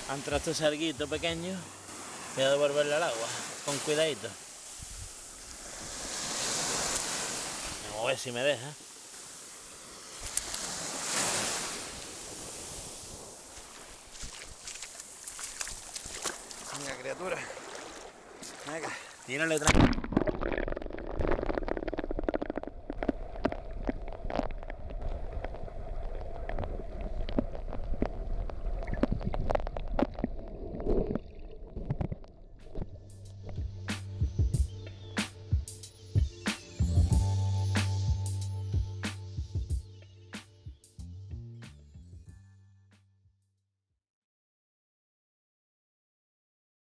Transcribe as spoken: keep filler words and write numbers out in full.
Ha entrado este sarguito pequeño. Voy a devolverle al agua, con cuidadito. Vamos a ver si me deja. Venga, criatura. Venga. Tírale tranquilo.